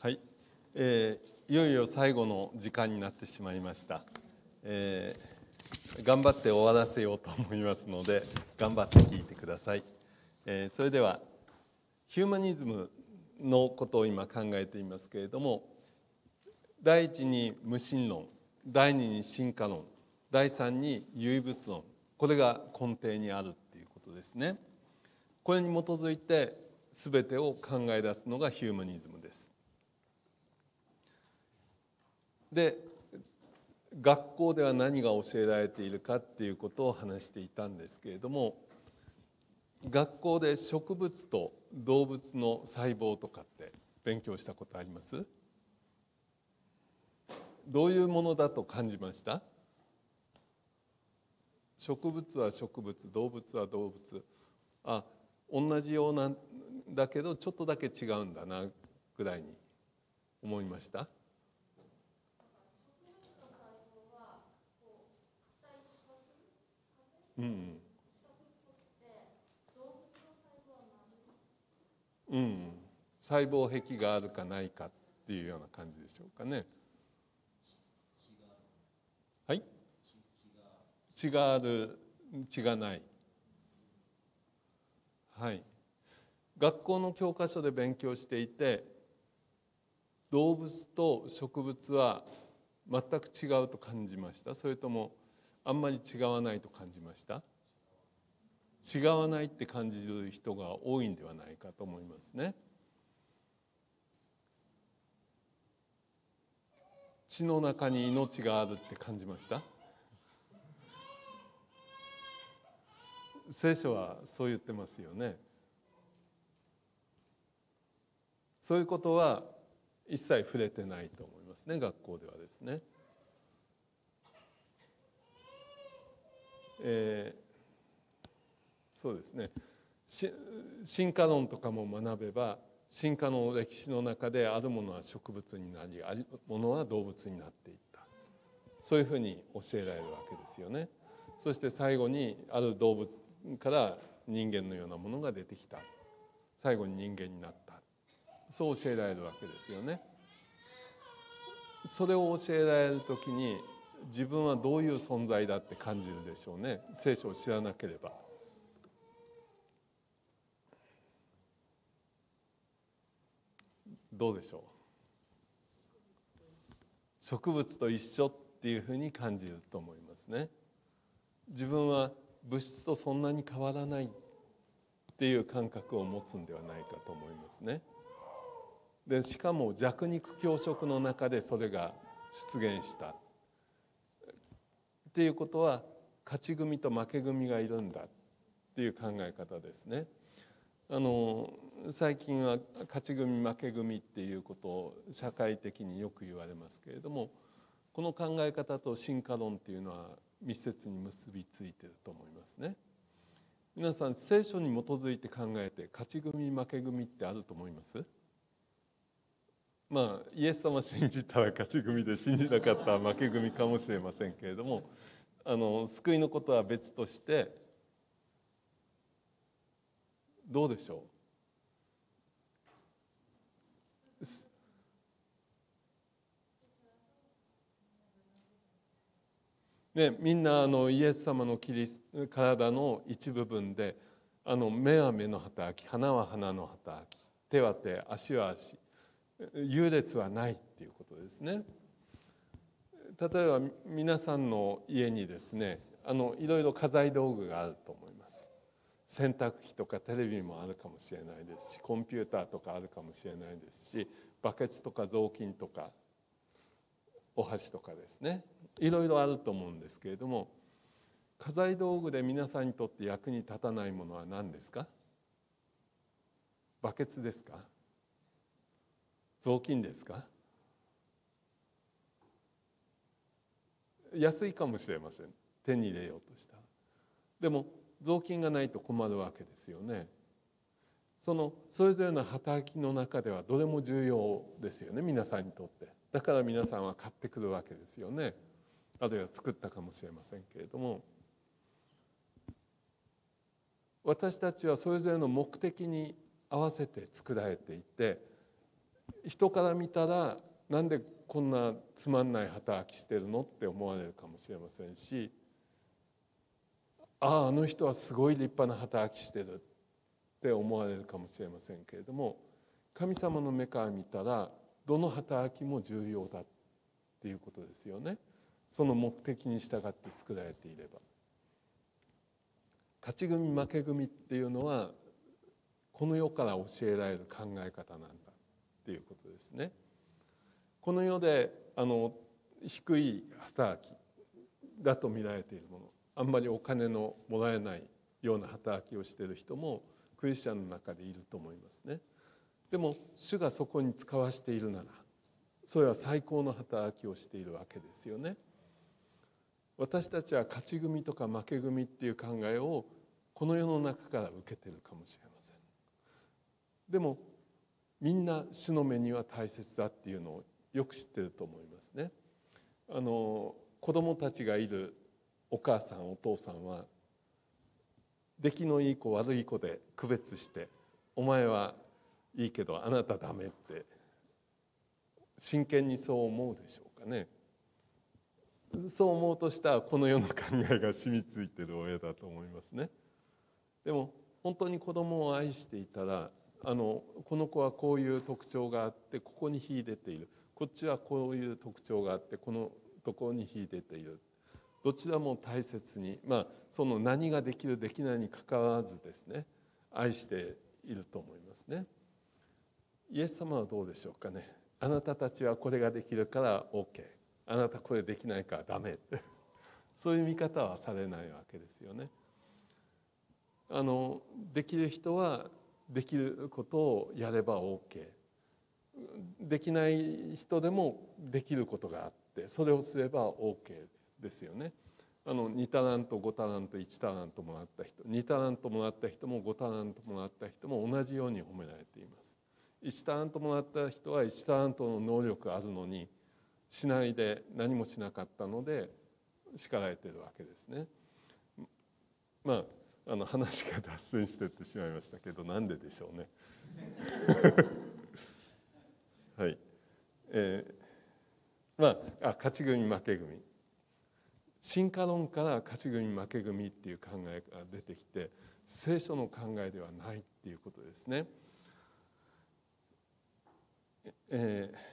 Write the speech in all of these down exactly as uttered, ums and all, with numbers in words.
はい、えー、いよいよ最後の時間になってしまいました、えー、頑張って終わらせようと思いますので頑張って聞いてください、えー、それではヒューマニズムのことを今考えていますけれども、第一に無神論、第二に進化論、第三に唯物論、これが根底にあるっていうことですね。これに基づいて全てを考え出すのがヒューマニズムです。で、学校では何が教えられているかっていうことを話していたんですけれども、学校で植物と動物の細胞とかって勉強したことあります？どういうものだと感じました？植物は植物、動物は動物、あ、同じようなんだけどちょっとだけ違うんだなぐらいに思いました？うん、うん、細胞壁があるかないかっていうような感じでしょうかね。はい、血がある、血がない。はい、学校の教科書で勉強していて、動物と植物は全く違うと感じました？それともあんまり違わないと感じました？違わないって感じる人が多いんではないかと思いますね。血の中に命があるって感じました？聖書はそう言ってますよね。そういうことは一切触れてないと思いますね、学校ではですね。えー、そうですね。進化論とかも学べば、進化の歴史の中であるものは植物になり、あるものは動物になっていった。そういうふうに教えられるわけですよね。そして最後にある動物から人間のようなものが出てきた。最後に人間になった。そう教えられるわけですよね。それを教えられるときに自分はどういう存在だって感じるでしょうね。聖書を知らなければ。どうでしょう。植物と一緒っていうふうに感じると思いますね。自分は物質とそんなに変わらないっていう感覚を持つんではないかと思いますね。でしかも弱肉強食の中でそれが出現したっていうことは、勝ち組と負け組がいるんだっていう考え方ですね。あの最近は勝ち組負け組っていうことを社会的によく言われますけれども、この考え方と進化論っていうのは密接に結びついていると思いますね。皆さん聖書に基づいて考えて勝ち組負け組ってあると思います？まあイエス様信じたら勝ち組で信じなかったら負け組かもしれませんけれども、あの救いのことは別としてどうでしょう？ね、みんなあのイエス様のキリス体の一部分で、あの目は目の働き、鼻は鼻の働き、手は手、足は足、優劣はないっていうことですね。例えば皆さんの家にですね、あのいろいろ家財道具があると思います。洗濯機とかテレビもあるかもしれないですし、コンピューターとかあるかもしれないですし、バケツとか雑巾とかお箸とかですね、いろいろあると思うんですけれども、家財道具で皆さんにとって役に立たないものは何ですか？バケツですか？雑巾ですか？安いかもしれません、手に入れようとしたら。でも雑巾がないと困るわけですよね。そのそれぞれの働きの中ではどれも重要ですよね、皆さんにとって。だから皆さんは買ってくるわけですよね。あるいは作ったかもしれませんけれども、私たちはそれぞれの目的に合わせて作られていて、 人から見たらなんでこんなつまんない働きしてるのって思われるかもしれませんし、あああの人はすごい立派な働きしてるって思われるかもしれませんけれども、神様の目から見たらどの働きも重要だっていうことですよね。その目的に従って作られていれば。勝ち組負け組っていうのはこの世から教えられる考え方なんだっていうことですね。この世であの低い働きだと見られているもの、あんまりお金のもらえないような働きをしている人もクリスチャンの中でいると思いますね。でも主がそこに使わしているなら、それは最高の働きをしているわけですよね。私たちは勝ち組とか負け組っていう考えをこの世の中から受けているかもしれません。でもみんな主の目には大切だっていうのをよく知ってると思いますね。あの子供たちがいるお母さんお父さんは出来のいい子悪い子で区別して、お前はいいけどあなたダメって真剣にそう思うでしょうかね。そう思うとしたらこの世の考えが染みついてる親だと思いますね。でも本当に子供を愛していたら、あのこの子はこういう特徴があってここに秀でている、こっちはこういう特徴があってこのところに秀でている、どちらも大切に、まあその何ができるできないにかかわらずですね、愛していると思いますね。イエス様はどうでしょうかね。あなたたちはこれができるから オーケー、 あなたこれできないからダメそういう見方はされないわけですよね。あのできる人はできることをやれば オーケー、 できない人でもできることがあってそれをすれば オーケー ですよね。あのにタラントごタラントいちタラントもらった人、にタラントもらった人もごタラントもらった人も同じように褒められています。いちタラントもらった人はいちタラントの能力があるのにしないで何もしなかったので叱られているわけですね。まああの話が脱線していってしまいましたけど、なんででしょうねはい、えー、まああ勝ち組負け組、進化論から勝ち組負け組っていう考えが出てきて、聖書の考えではないっていうことですね。えー、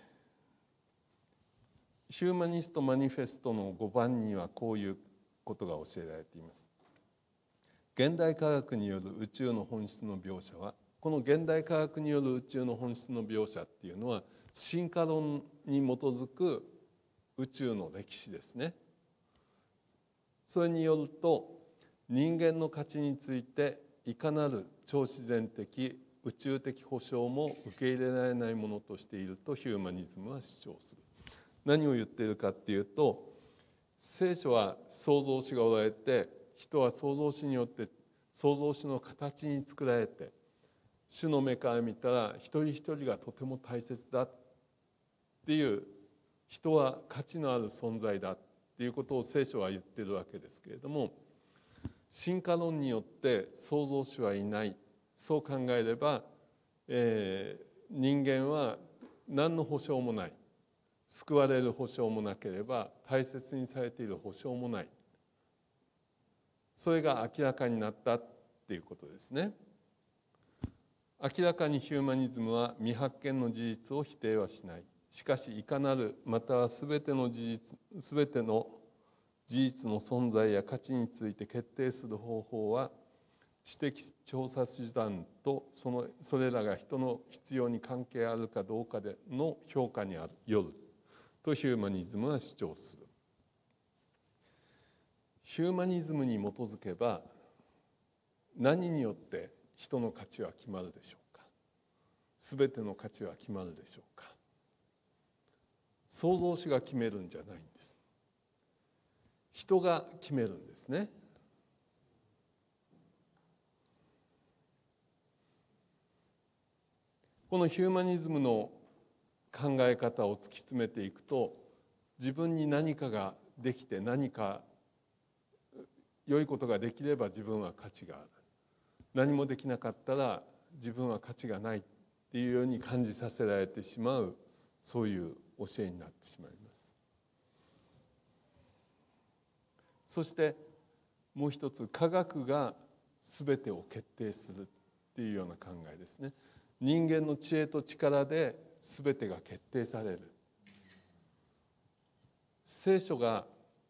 ヒューマニストマニフェストのごばんにはこういうことが教えられています。現代科学による宇宙の本質の描写は、この現代科学による宇宙の本質の描写っていうのは進化論に基づく宇宙の歴史ですね。それによると人間の価値についていかなる超自然的宇宙的保証も受け入れられないものとしているとヒューマニズムは主張する。何を言っているかっていうと、聖書は創造主がおられて、人は創造主によって創造主の形に作られて、主の目から見たら一人一人がとても大切だっていう、人は価値のある存在だっていうことを聖書は言ってるわけですけれども、進化論によって創造主はいない、そう考えれば、えー、人間は何の保証もない、救われる保証もなければ大切にされている保証もない、それが明らかになったっていうことですね。明らかにヒューマニズムは未発見の事実を否定はしない。しかしいかなるまたは全ての事実、全ての事実の存在や価値について決定する方法は知的調査手段とそのそれらが人の必要に関係あるかどうかでの評価によるとヒューマニズムは主張する。ヒューマニズムに基づけば何によって人の価値は決まるでしょうか。すべての価値は決まるでしょうか。創造主が決めるんじゃないんです。人が決めるんですね。このヒューマニズムの考え方を突き詰めていくと、自分に何かができて何か良いことができれば自分は価値がある、何もできなかったら自分は価値がないっっていうように感じさせられてしまう、そういう教えになってしまいます。そしてもう一つ、科学が全てを決定するっていうような考えですね。人間の知恵と力で全てが決定される。聖書が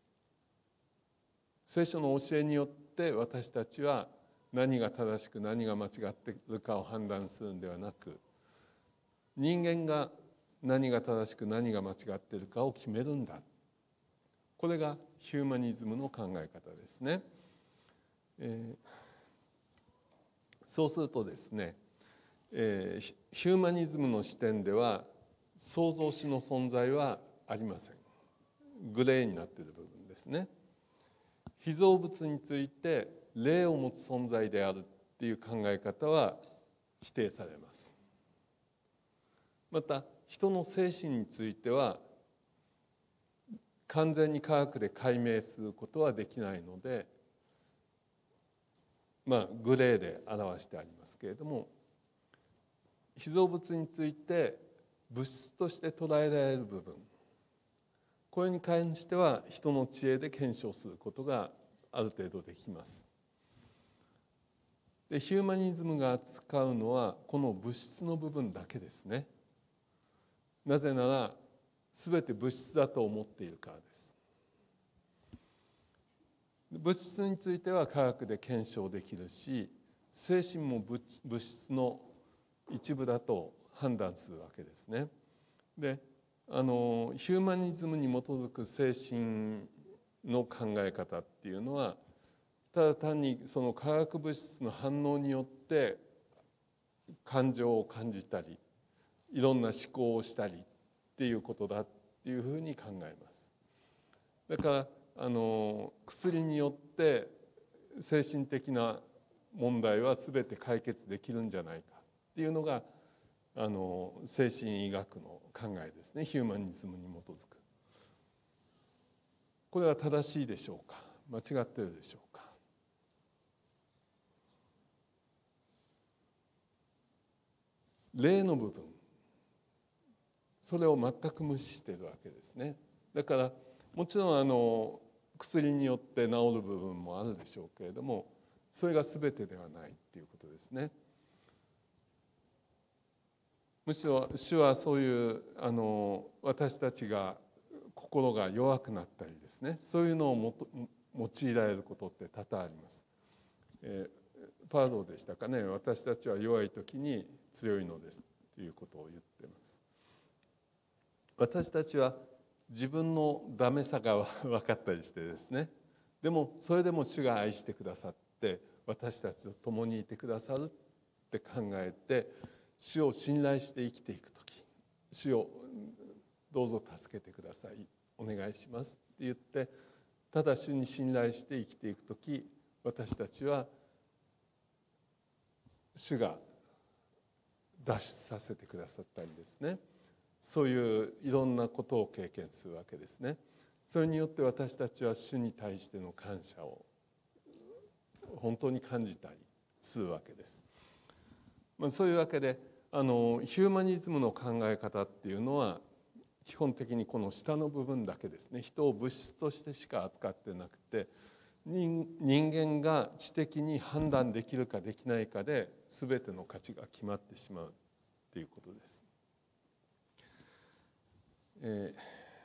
聖書の教えによって私たちは何が正しく何が間違っているかを判断するんではなく、人間が何が正しく何が間違っているかを決めるんだ。これがヒューマニズムの考え方ですね。えー、そうするとですね、えー、ヒューマニズムの視点では創造主の存在はありません。グレーになっている部分ですね。被造物について霊を持つ存在であるっていう考え方は否定されます。また人の精神については完全に科学で解明することはできないので、まあグレーで表してありますけれども、被造物について物質として捉えられる部分、これに関しては人の知恵で検証することがある程度できます。でヒューマニズムが扱うのはこの物質の部分だけですね。なぜなら全て物質だと思っているからです。物質については科学で検証できるし、精神も物質の一部だと判断するわけですね。で、あのヒューマニズムに基づく精神の考え方っていうのは、ただ単にその化学物質の反応によって感情を感じたり、いろんな思考をしたりっていうことだっていうふうに考えます。だからあの薬によって精神的な問題は全て解決できるんじゃないかっていうのがあの精神医学の考えですね。ヒューマニズムに基づく。これは正しいでしょうか、間違ってるでしょうか。霊の部分、それを全く無視しているわけですね。だからもちろんあの薬によって治る部分もあるでしょうけれども、それが全てではないっていうことですね。むしろ主はそういうあの私たちが心が弱くなったりですね、そういうのをもと用いられることって多々あります。えー、パウロでしたかね、私たちは弱い時に強いのですということを言っています。私たちは自分のダメさが分かったりしてですね、でもそれでも主が愛してくださって私たちと共にいてくださるって考えて、主を信頼して生きていくとき、主をどうぞ助けてください、お願いしますって言ってただ主に信頼して生きていくとき、私たちは主が脱出させてくださったりですね、そういういろんなことを経験するわけですね。それによって私たちは主に対しての感謝を本当に感じたりするわけです。まあ、そういうわけであのヒューマニズムの考え方っていうのは基本的にこの下の部分だけですね。人を物質としてしか扱ってなくて、人, 人間が知的に判断できるかできないかで全ての価値が決まってしまうということです。えー、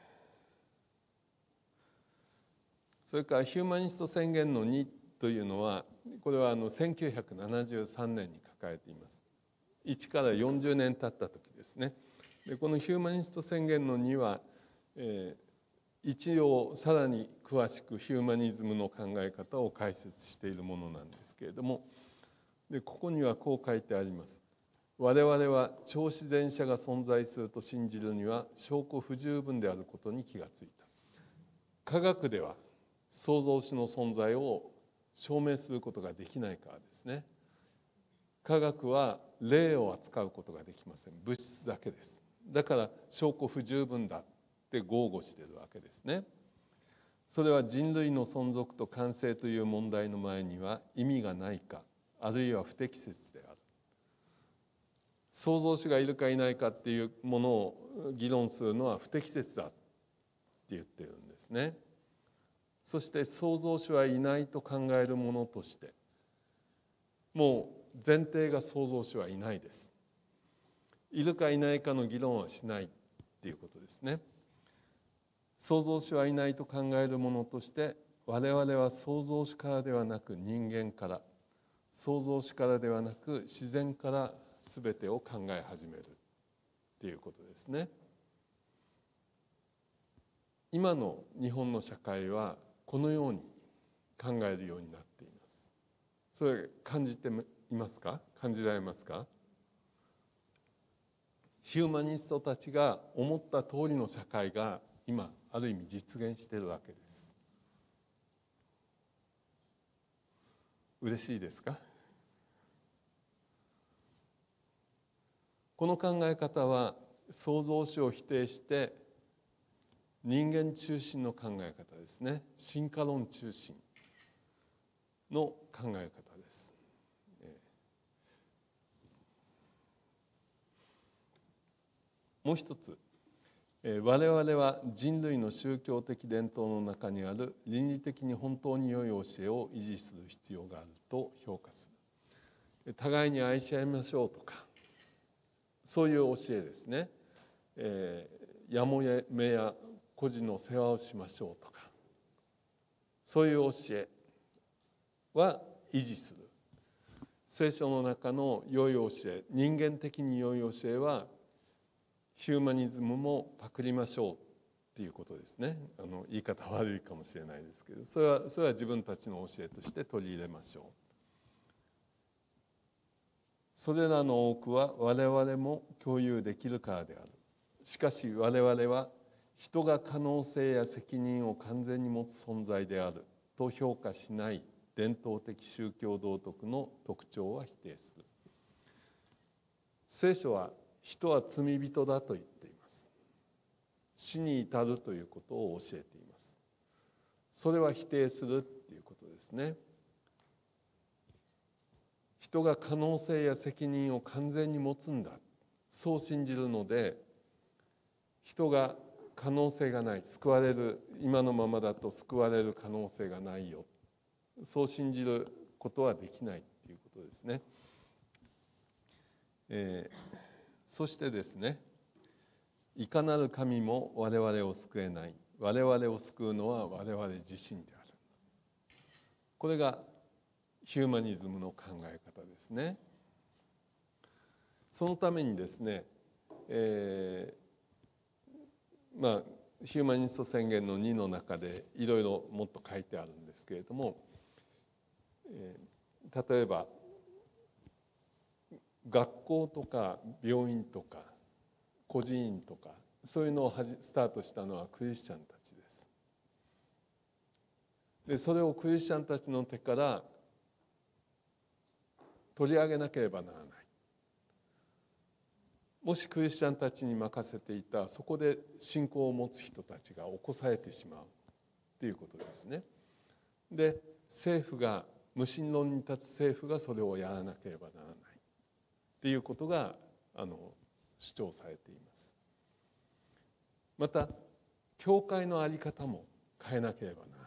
それからヒューマニスト宣言のにというのは、これはあのせんきゅうひゃくななじゅうさんねんに書かれています。いちからよんじゅうねん経った時ですね。でこのヒューマニスト宣言のには、えー、一応さらに詳しくヒューマニズムの考え方を解説しているものなんですけれども、でここにはこう書いてあります。我々は超自然者が存在すると信じるには証拠不十分であることに気がついた。科学では創造主の存在を証明することができないからですね。科学は霊を扱うことができません。物質だけです。だから証拠不十分だって豪語しているわけですね。それは人類の存続と完成という問題の前には意味がないか、あるいは不適切である。 創造主がいるかいないかっていうものを議論するのは不適切だって言ってるんですね。そして創造主はいないと考えるものとして、もう前提が創造主はいないです。いるかいないかの議論はしないっていうことですね。創造主はいないと考えるものとして、我々は創造主からではなく人間から、創造主からではなく自然から全てを考え始めるっていうことですね。今の日本の社会はこのように考えるようになっています。それ感じていますか？感じられますか？ヒューマニストたちが思った通りの社会が今ある意味実現しているわけです。嬉しいですか？この考え方は創造主を否定して人間中心の考え方ですね。進化論中心の考え方です。もう一つ、我々は人類の宗教的伝統の中にある倫理的に本当に良い教えを維持する必要があると評価する。互いに愛し合いましょうとか、そういう教えですね。えー、やもめや孤児の世話をしましょうとか、そういう教えは維持する。聖書の中の良い教え、人間的に良い教えはヒューマニズムもパクりましょうっていうことですね。あの言い方悪いかもしれないですけど、それはそれは自分たちの教えとして取り入れましょう。それらの多くは我々も共有できるからである。しかし我々は人が可能性や責任を完全に持つ存在であると評価しない伝統的宗教道徳の特徴は否定する。聖書は人は罪人だと言っています。死に至るということを教えています。それは否定するっていうことですね。人が可能性や責任を完全に持つんだ、そう信じるので、人が可能性がない、救われる、今のままだと救われる可能性がないよ、そう信じることはできないっていうことですね。えー、そしてですね、いかなる神も我々を救えない、我々を救うのは我々自身である。これがヒューマニズムの考え方ですね。そのためにですね、えー、まあヒューマニスト宣言のにの中でいろいろもっと書いてあるんですけれども、えー、例えば学校とか病院とか孤児院とかそういうのをスタートしたのはクリスチャンたちです。でそれをクリスチャンたちの手から取り上げなければならない。もしクリスチャンたちに任せていたそこで信仰を持つ人たちが起こされてしまうということですね。で政府が無神論に立つ政府がそれをやらなければならないっていうことがあの主張されています。また教会の在り方も変えなければならない。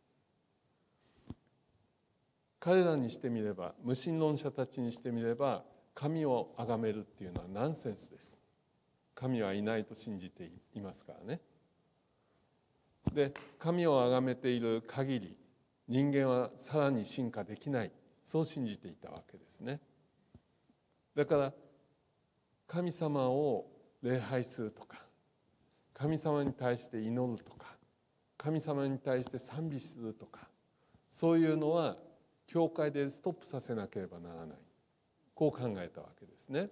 彼らにしてみれば、無神論者たちにしてみれば、神を崇めるっていうのはナンセンスです。神はいないと信じていますからね。で、神を崇めている限り、人間はさらに進化できない、そう信じていたわけですね。だから神様を礼拝するとか、神様に対して祈るとか、神様に対して賛美するとか、そういうのは教会でストップさせなければならない、こう考えたわけですね。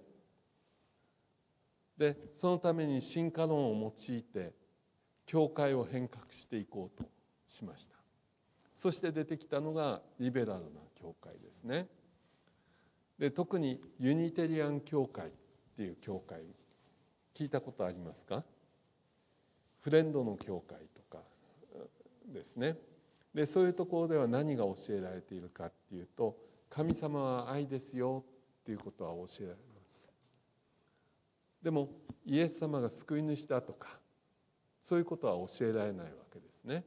でそのために進化論を用いて教会を変革していこうとしました。そして出てきたのがリベラルな教会ですね。で特にユニテリアン教会っていう教会、聞いたことありますか？フレンドの教会とかですね。でそういうところでは何が教えられているかっていうと、神様は愛ですよっていうことは教えられます。 でもイエス様が救い主だとかそういうことは教えられないわけですね。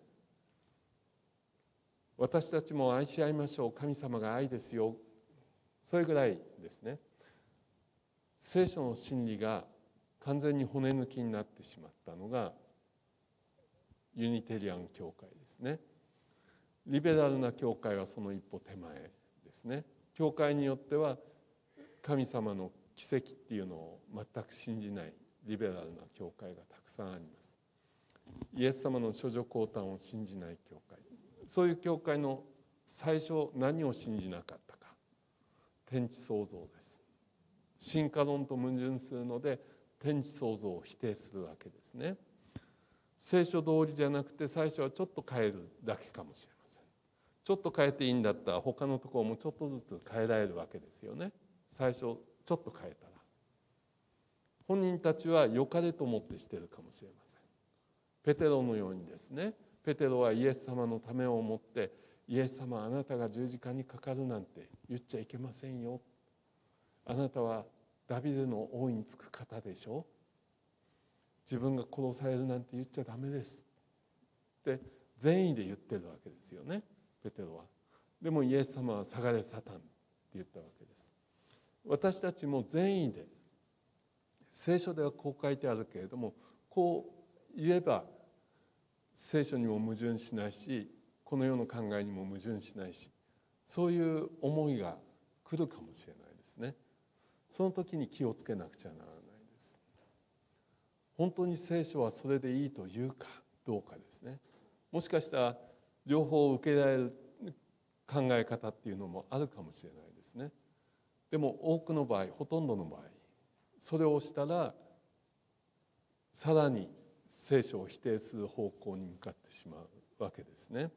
私たちも愛し合いましょう、神様が愛ですよ、それぐらいですね。聖書の真理が完全に骨抜きになってしまったのがユニテリアン教会ですね。リベラルな教会はその一歩手前ですね。教会によっては神様の奇跡っていうのを全く信じないリベラルな教会がたくさんあります。イエス様の処女降誕を信じない教会、そういう教会の最初何を信じなかったか、天地創造です。進化論と矛盾するので天地創造を否定するわけですね。聖書通りじゃなくて最初はちょっと変えるだけかもしれません。ちょっと変えていいんだったら他のところもちょっとずつ変えられるわけですよね。最初ちょっと変えたら本人たちは良かれと思ってしてるかもしれません。ペテロのようにですね、ペテロはイエス様のためを思ってイエス様あなたが十字架にかかるなんて言っちゃいけませんよ、あなたはダビデの王につく方でしょ、自分が殺されるなんて言っちゃダメですって善意で言ってるわけですよね、ペテロは。でもイエス様は下がれサタンって言ったわけです。私たちも善意で、聖書ではこう書いてあるけれどもこう言えば聖書にも矛盾しないしこの世の考えにも矛盾しないし、そういう思いが来るかもしれないですね。その時に気をつけなくちゃならないです。本当に聖書はそれでいいというかどうかですね。もしかしたら両方受けられる考え方っていうのもあるかもしれないですね。でも多くの場合、ほとんどの場合それをしたらさらに聖書を否定する方向に向かってしまうわけですね。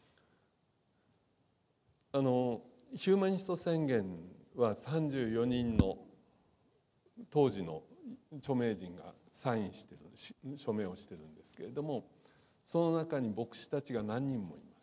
あのヒューマニスト宣言はさんじゅうよにんの当時の著名人がサインしてる署名をしてるんですけれども、その中に牧師たちが何人もいます。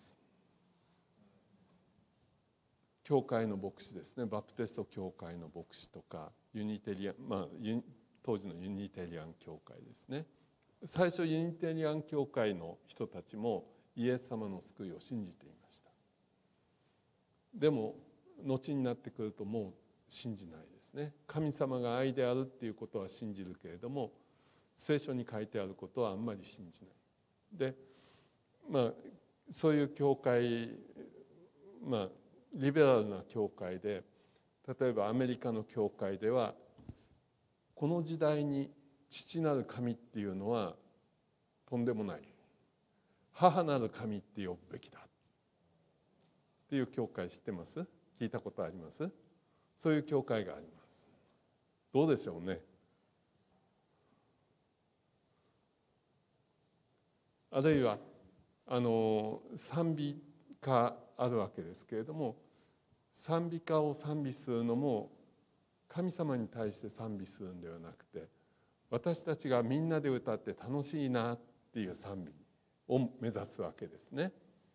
教会の牧師ですね、バプテスト教会の牧師とかユニテリアン、まあ、当時のユニテリアン教会ですね。最初ユニテリアン教会の人たちもイエス様の救いを信じていました。でも後になってくるともう信じないですね。神様が愛であるっていうことは信じるけれども聖書に書いてあることはあんまり信じない。でまあそういう教会、まあリベラルな教会で、例えばアメリカの教会ではこの時代に父なる神っていうのはとんでもない、母なる神って呼ぶべきだっていう教会知ってます？聞いたことあります？そういう教会があります。どうでしょうね。あるいはあの賛美歌あるわけですけれども、賛美歌を賛美するのも神様に対して賛美するんではなくて、私たちがみんなで歌って楽しいなっていう賛美を目指すわけですね。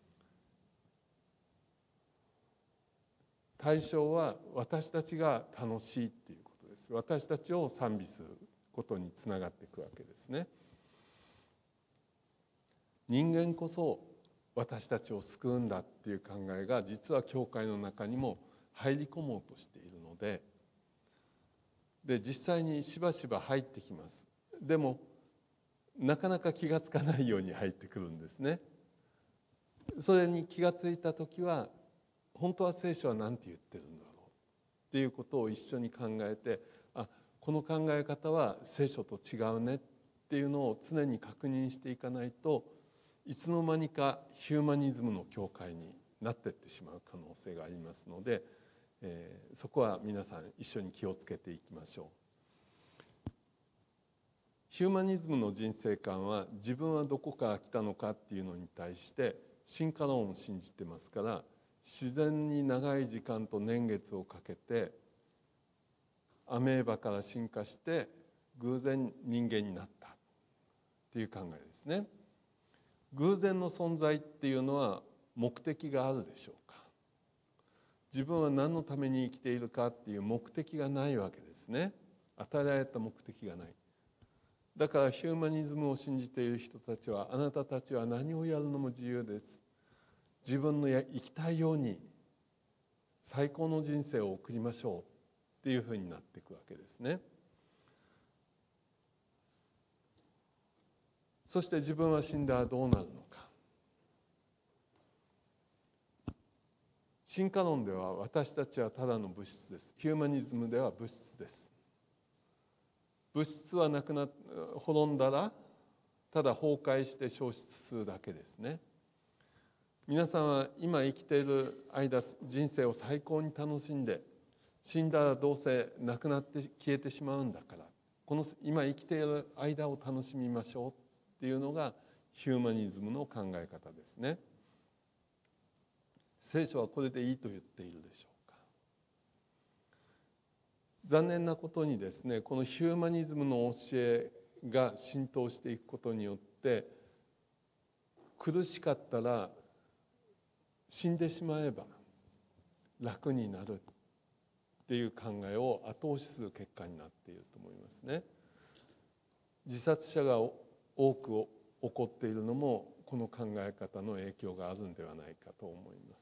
対象は私たちが楽しいっていうことです。私たちを賛美することにつながっていくわけですね。人間こそ私たちを救うんだっていう考えが実は教会の中にも入り込もうとしているので、で実際にしばしば入ってきます。でもなかなか気がつかないように入ってくるんですね。それに気がついた時は本当は聖書は何て言ってるんだろうっていうことを一緒に考えて、あ、この考え方は聖書と違うねっていうのを常に確認していかないと、いつの間にかヒューマニズムの教会になっていってしまう可能性がありますので、えー、そこは皆さん一緒に気をつけていきましょう。ヒューマニズムの人生観は自分はどこから来たのかっていうのに対して進化論を信じてますから、自然に長い時間と年月をかけてアメーバから進化して偶然人間になったっていう考えですね。偶然の存在っていうのは目的があるでしょうか。自分は何のために生きているかっていう目的がないわけですね。 与えられた目的がない。だからヒューマニズムを信じている人たちは、あなたたちは何をやるのも自由です、自分の生きたいように最高の人生を送りましょうっていうふうになっていくわけですね。そして自分は死んだらどうなるのか。進化論では私たちはただの物質です。ヒューマニズムでは物質です。物質はなくな滅んだらただ崩壊して消失するだけですね。皆さんは今生きている間、人生を最高に楽しんで、死んだらどうせなくなって消えてしまうんだから、この今生きている間を楽しみましょうっていうのがヒューマニズムの考え方ですね。聖書はこれでいいと言っているでしょうか。残念なことにですね、このヒューマニズムの教えが浸透していくことによって、苦しかったら死んでしまえば楽になるっていう考えを後押しする結果になっていると思いますね。自殺者が多く起こっているのもこの考え方の影響があるんではないかと思います。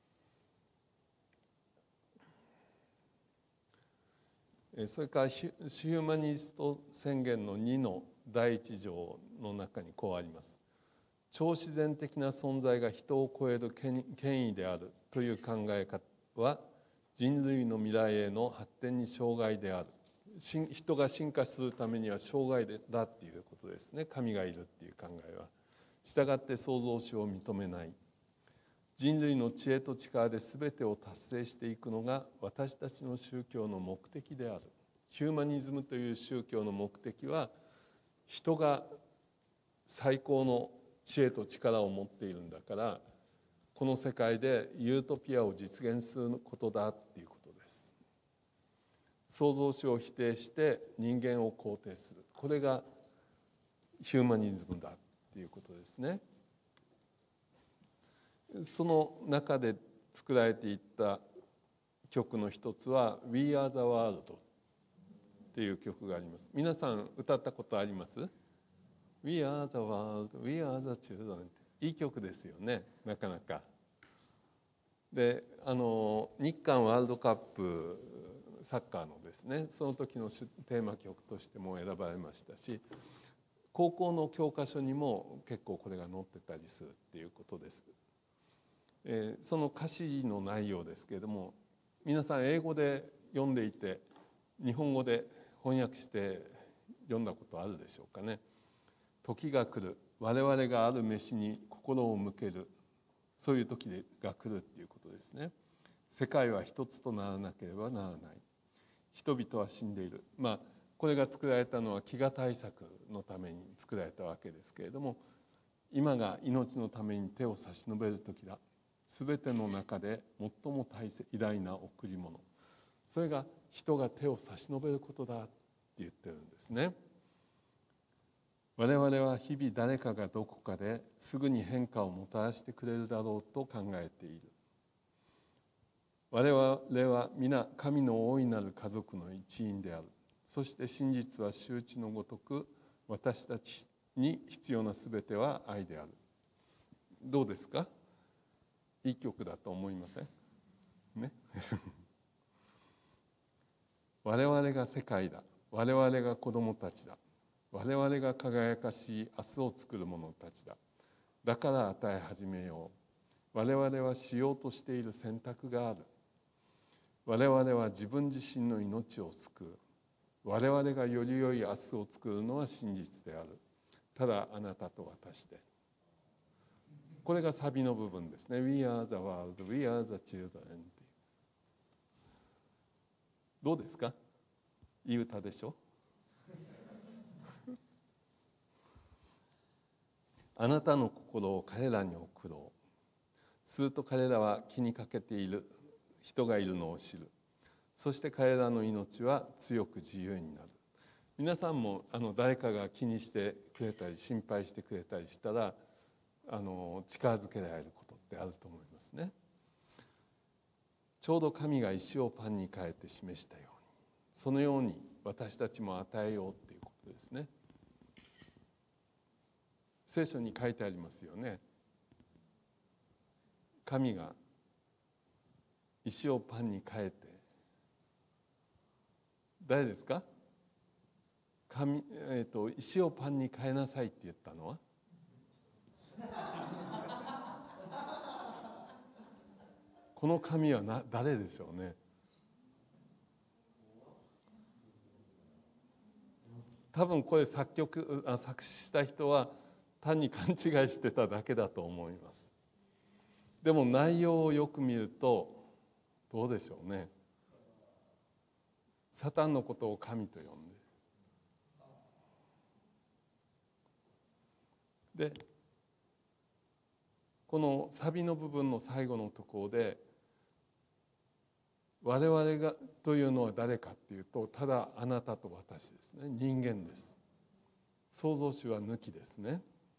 それからヒューマニスト宣言のにのだいいち条の中にこうあります。超自然的な存在が人を超える権威であるという考え方は人類の未来への発展に障害である。人が進化するためには障害だっていうことですね。神がいるっていう考えは。したがって創造主を認めない。人類の知恵と力で全てを達成していくのが私たちの宗教の目的である。ヒューマニズムという宗教の目的は、人が最高の知恵と力を持っているんだから、この世界でユートピアを実現することだっていうことです。創造主を否定して人間を肯定する、これがヒューマニズムだっていうことですね。その中で作られていった曲の一つは「We Are the World」っていう曲があります。皆さん歌ったことあります？ We are the world, we are the children っていい曲ですよね、なかなか。で、あの日韓ワールドカップサッカーのですね、その時のテーマ曲としても選ばれましたし、高校の教科書にも結構これが載ってたりするっていうことです。えー、その歌詞の内容ですけれども、皆さん英語で読んでいて日本語で翻訳して読んだことあるでしょうかね。時が来る、我々がある飯に心を向ける、そういう時が来るっていうことですね。世界は一つとならなければならない。人々は死んでいる。まあこれが作られたのは飢餓対策のために作られたわけですけれども、今が命のために手を差し伸べる時だ。すべての中で最も大切偉大な贈り物、それが人が手を差し伸べることだって言ってるんですね。我々は日々誰かがどこかですぐに変化をもたらしてくれるだろうと考えている。我々は皆神の大いなる家族の一員である。そして真実は周知のごとく私たちに必要なすべては愛である。どうですか？いい曲だと思いません？ね。我々が世界だ。我々が子供たちだ。我々が輝かしい明日を作る者たちだ。だから与え始めよう。我々はしようとしている選択がある。我々は自分自身の命を救う。我々がより良い明日を作るのは真実である。ただあなたと私で。これがサビの部分ですね。We are the world, we are the children。どうですか？いい歌でしょ？あなたの心を彼らに送ろう。すると彼らは気にかけている人がいるのを知る。そして彼らの命は強く自由になる。皆さんもあの誰かが気にしてくれたり心配してくれたりしたら、あの近づけられることってあると思いますね。ちょうど神が石をパンに変えて示したように、そのように私たちも与えようっていうことですね。聖書に書いてありますよね。神が石をパンに変えて、誰ですか？神、えーと、石をパンに変えなさいって言ったのはこの神はな誰でしょうね。多分これ作曲あ作詞した人は単に勘違いしてただけだと思います。でも内容をよく見るとどうでしょうね。サタンのことを神と呼んで、でこのサビの部分の最後のところで、我々がというのは誰かっていうと、ただあなたと私ですね。人間です。創造主は抜きですね。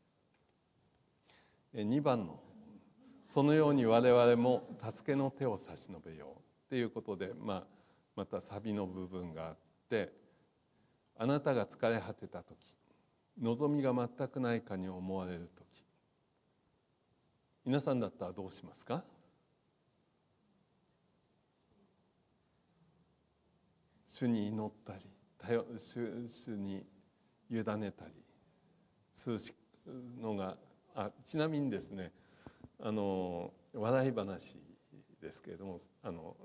にばんのそのように我々も助けの手を差し伸べようということで、まあ、またサビの部分があって、あなたが疲れ果てた時、望みが全くないかに思われる時、皆さんだったらどうしますか？主に祈ったり、主, 主に委ねたりするのが、あちなみにですね、あの笑い話ですけれども、あの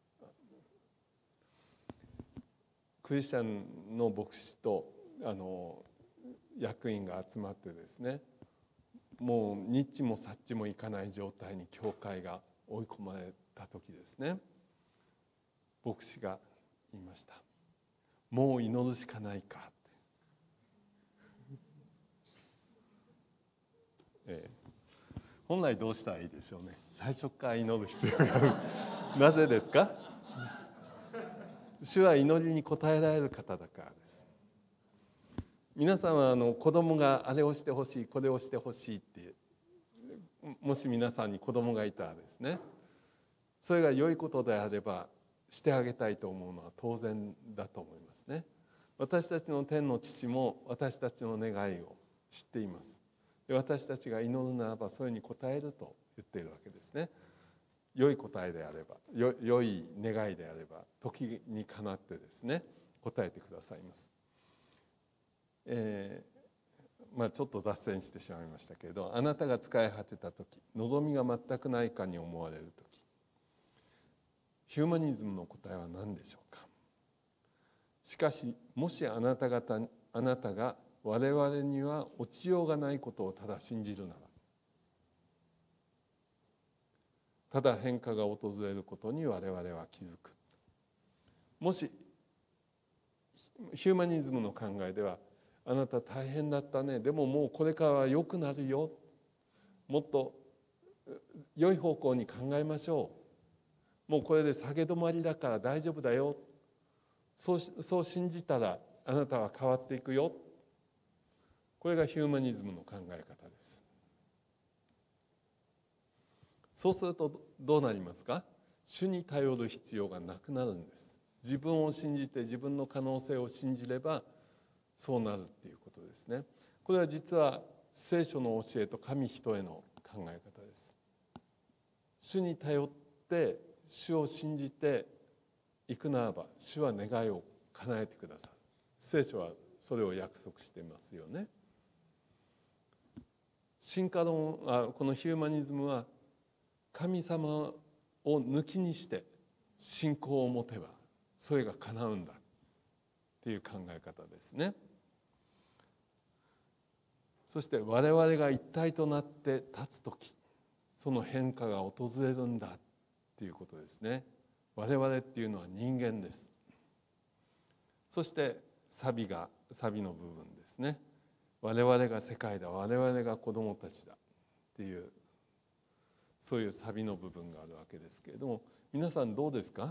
クリスチャンの牧師とあの役員が集まってですね、もうニッチもサッチもいかない状態に教会が追い込まれた時ですね、牧師が言いました。もう祈るしかないかって、ええ、本来どうしたらいいでしょうね。最初から祈る必要があるなぜですか？主は祈りに応えられる方だからです。皆さんはあの子供があれをしてほしいこれをしてほしいって、もし皆さんに子供がいたらですね、それが良いことであればしてあげたいと思うのは当然だと思いますね。私たちの天の父も私たちの願いを知っています。で、私たちが祈るならばそれに応えると言っているわけですね。良い答えであれば、よ良い願いであれば、時にかなってですね答えてくださいます。えー、まあちょっと脱線してしまいましたけれど、あなたが疲れ果てた時、望みが全くないかに思われる時、ヒューマニズムの答えは何でしょうか。しかしもしあなた方あなたが我々には落ちようがないことをただ信じるなら、ただ変化が訪れることに我々は気づく。もしヒューマニズムの考えでは、あなた大変だったね、でももうこれからは良くなるよ、もっと良い方向に考えましょう、もうこれで下げ止まりだから大丈夫だよ、そうそう信じたらあなたは変わっていくよ。これがヒューマニズムの考え方です。そうするとどうなりますか？主に頼る必要がなくなるんです。自分を信じて自分の可能性を信じればそうなるっていうことですね。これは実は聖書の教えと神人への考え方です。主に頼って主を信じていくならば、主は願いを叶えてくださる。聖書はそれを約束していますよね。進化論、あこのヒューマニズムは神様を抜きにして信仰を持てばそれが叶うんだっていう考え方ですね。そして我々が一体となって立つとき、その変化が訪れるんだっていうことですね。我々っていうのは人間です。そしてサビがサビの部分ですね。我々が世界だ、我々が子供たちだっていう、そういうサビの部分があるわけですけれども、皆さんどうですか？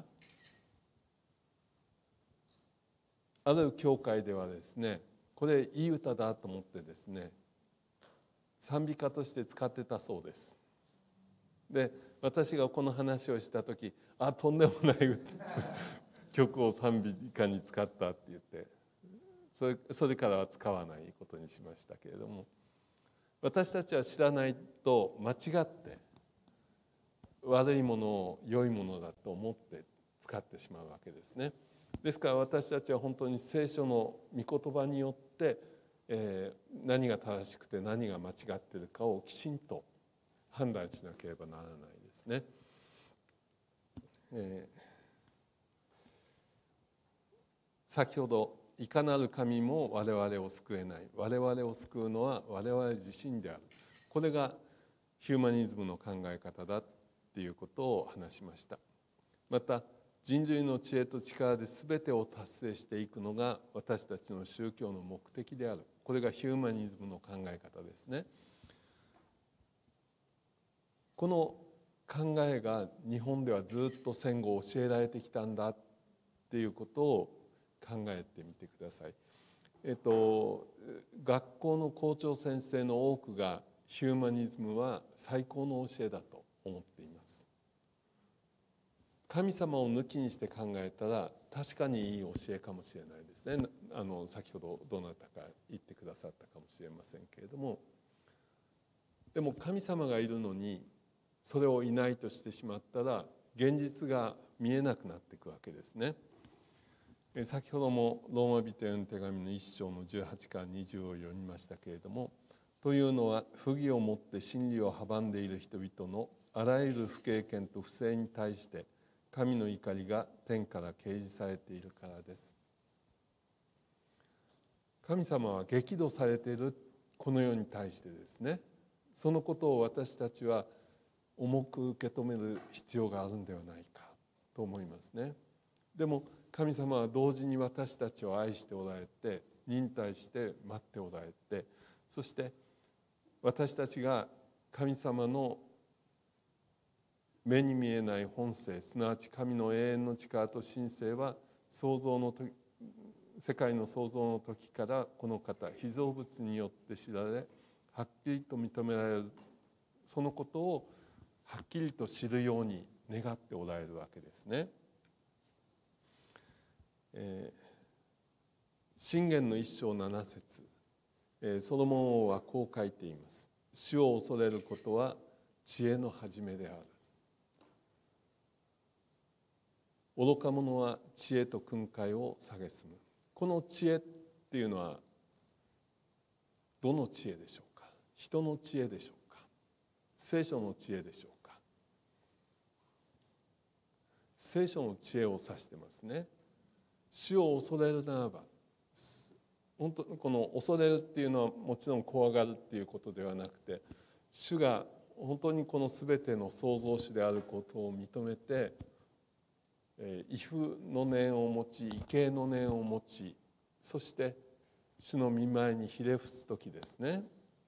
ある教会ではですね、これいい歌だと思ってですね、賛美歌として使ってたそうです。で、私がこの話をした時、あ、とんでもない曲を賛美歌に使ったって言ってそれ、それからは使わないことにしましたけれども、私たちは知らないと間違って悪いものを良いものだと思って使ってしまうわけですね。ですから私たちは本当に聖書の御言葉によって、えー、何が正しくて何が間違っているかをきちんと判断しなければならないですね。えー、先ほどいかなる神も我々を救えない、我々を救うのは我々自身である、これがヒューマニズムの考え方だっていうことを話しました。また人類の知恵と力で全てを達成していくのが私たちの宗教の目的である、これがヒューマニズムの考え方ですね。この考えが日本ではずっと戦後教えられてきたんだっていうことを考えてみてください。えっと学校の校長先生の多くがヒューマニズムは最高の教えだと思っています。神様を抜きにして考えたら確かにいい教えかもしれないですね。あの先ほどどなたか言ってくださったかもしれませんけれども、でも神様がいるのにそれをいないとしてしまったら現実が見えなくなっていくわけですね。先ほどもローマ人への手紙の一章のじゅうはちからにじゅうを読みましたけれども、というのは不義をもって真理を阻んでいる人々のあらゆる不敬虔と不正に対して神の怒りが天から掲示されているからです。神様は激怒されているこの世に対してですね、そのことを私たちは重く受け止める必要があるんではないかと思いますね。でも神様は同時に私たちを愛しておられて、忍耐して待っておられて、そして私たちが神様の目に見えない本性、すなわち神の永遠の力と神性は創造の時、世界の創造の時からこの方被造物によって知られ、はっきりと認められる、そのことをはっきりと知るように願っておられるわけですね。えー、箴言の一章七節、えー、ソロモン王はこう書いています。主を恐れることは知恵の始めである。愚か者は知恵と訓戒を蔑む。この知恵っていうのはどの知恵でしょうか。人の知恵でしょうか。聖書の知恵でしょうか。聖書の知恵を指してますね。主を恐れるならば、本当この恐れるっていうのはもちろん怖がるっていうことではなくて、主が本当にこの全ての創造主であることを認めて、畏怖の念を持ち、畏敬の念を持ち、そして主の御前にひれ伏す時ですね。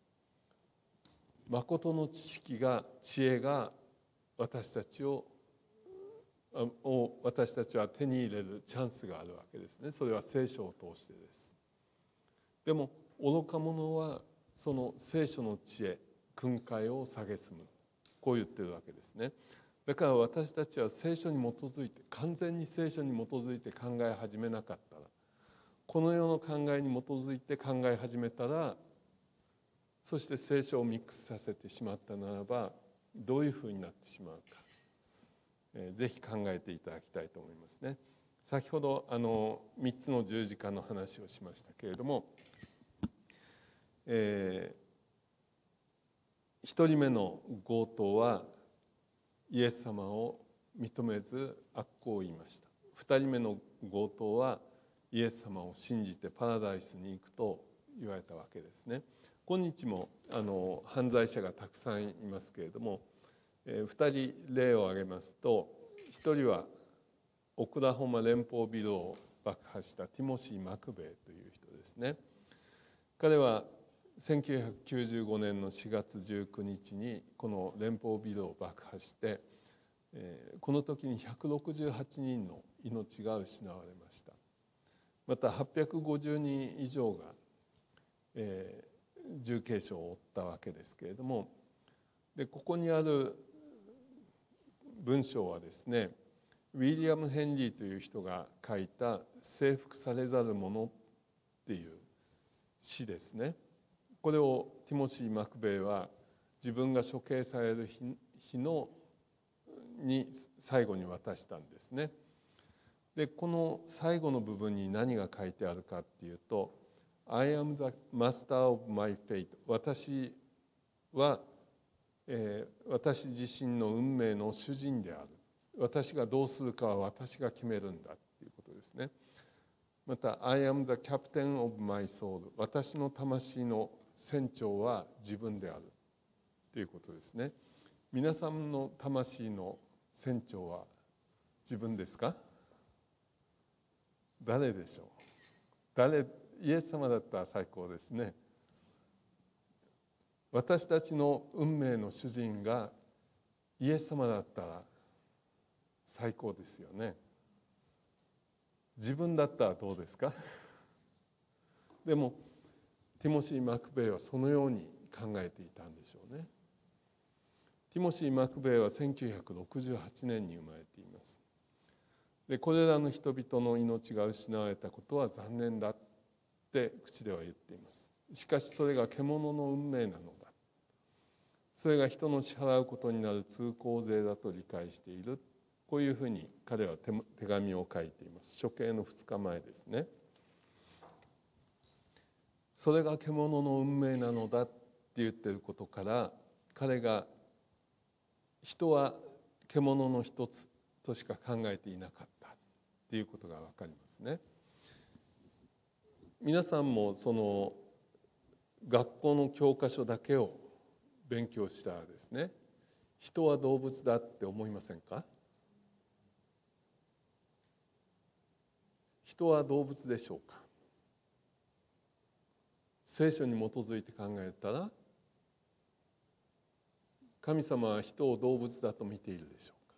誠の知識が、知恵が私たちをを私たちは手に入れるチャンスがあるわけですね。それは聖書を通してです。でも愚か者はその聖書の知恵、訓戒を蔑む、こう言ってるわけですね。だから私たちは聖書に基づいて、完全に聖書に基づいて考え始めなかったら、この世の考えに基づいて考え始めたら、そして聖書をミックスさせてしまったならばどういうふうになってしまうか、えー、ぜひ考えていただきたいと思いますね。先ほどあのみっつの十字架の話をしましたけれども、えー、ひとりめの強盗はイエス様を認めず悪行を言いました。ふたりめの強盗はイエス様を信じてパラダイスに行くと言われたわけですね。今日もあの犯罪者がたくさんいますけれども、えー、ふたり例を挙げますと、ひとりはオクラホマ連邦ビルを爆破したティモシー・マクベイという人ですね。彼はせんきゅうひゃくきゅうじゅうごねんのしがつじゅうくにちにこの連邦ビルを爆破して、えー、この時にひゃくろくじゅうはちにんの命が失われました。またはっぴゃくごじゅうにん以上が、えー重軽傷を負ったわけですけれども、でここにある文章はですね、 ウィリアム・ヘンリーという人が書いた「征服されざる者」っていう詩ですね。これをティモシー・マクベイは自分が処刑される日のに最後に渡したんですね。でこの最後の部分に何が書いてあるかっていうと「I am the master of my fate」私は、えー、私自身の運命の主人である。私がどうするかは私が決めるんだっていうことですね。また「I am the captain of my soul」私の魂の船長は自分であるということですね。皆さんの魂の船長は自分ですか？誰でしょう？誰？イエス様だったら最高ですね。私たちの運命の主人がイエス様だったら最高ですよね。自分だったらどうですか？でもティモシー・マクベイはそのように考えていたんでしょうね。ティモシー・マクベイはせんきゅうひゃくろくじゅうはちねんに生まれています。でこれらの人々の命が失われたことは残念だって口では言っています。しかしそれが獣の運命なのだ。それが人の支払うことになる通行税だと理解している。こういうふうに彼は 手, 手紙を書いています。処刑のふつかまえですね。それが獣の運命なのだって言っていることから彼が人は獣の一つとしか考えていなかったっていうことが分かりますね。皆さんもその学校の教科書だけを勉強したらですね、人は動物だって思いませんか？人は動物でしょうか？聖書に基づいて考えたら神様は人を動物だと見ているでしょうか？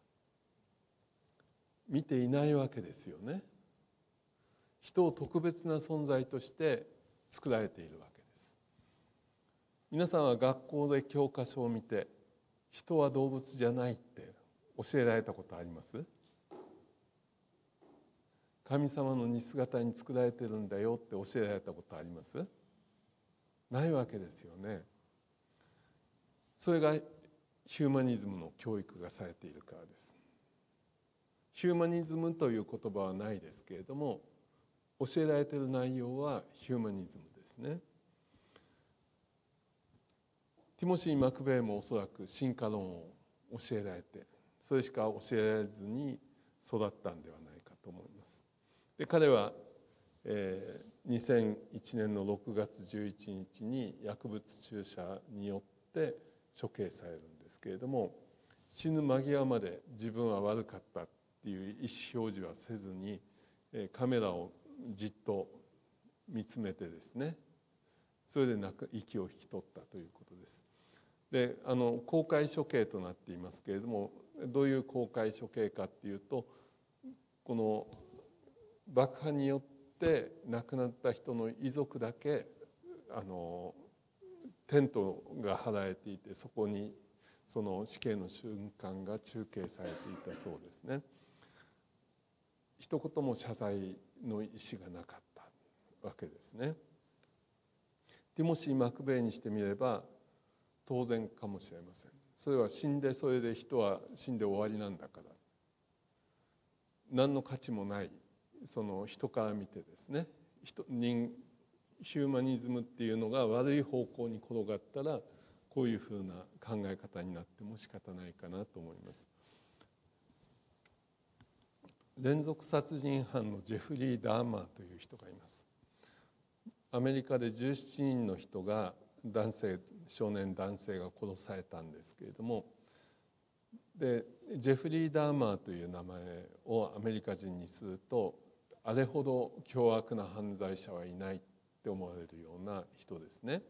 見ていないわけですよね。人を特別な存在として作られているわけです。皆さんは学校で教科書を見て人は動物じゃないって教えられたことあります？神様の似姿に作られてるんだよって教えられたことあります？ないわけですよね。それがヒューマニズムの教育がされているからです。ヒューマニズムという言葉はないですけれども、教えられている内容はヒューマニズムですね。ティモシー・マクベイもおそらく進化論を教えられて、それしか教えられずに育ったんではないかと思います。で彼は、えー、にせんいちねんのろくがつじゅういちにちに薬物注射によって処刑されるんですけれども、死ぬ間際まで自分は悪かったっていう意思表示はせずに、えー、カメラをじっと見つめてですね、それで息を引き取ったということです。であの公開処刑となっていますけれども、どういう公開処刑かっていうと、この爆破によって亡くなった人の遺族だけあのテントが張られていて、そこにその死刑の瞬間が中継されていたそうですね。一言も謝罪の意思がなかったわけですね。ティモシー・マクベイにしてみれば当然かもしれません。それは死んでそれで人は死んで終わりなんだから、何の価値もない、その人から見てですね、人人ヒューマニズムっていうのが悪い方向に転がったらこういうふうな考え方になっても仕方ないかなと思います。連続殺人犯のジェフリー・ダーマーという人がいます。アメリカでじゅうななにんの人が男性少年男性が殺されたんですけれども、でジェフリー・ダーマーという名前をアメリカ人にするとあれほど凶悪な犯罪者はいないって思われるような人ですね。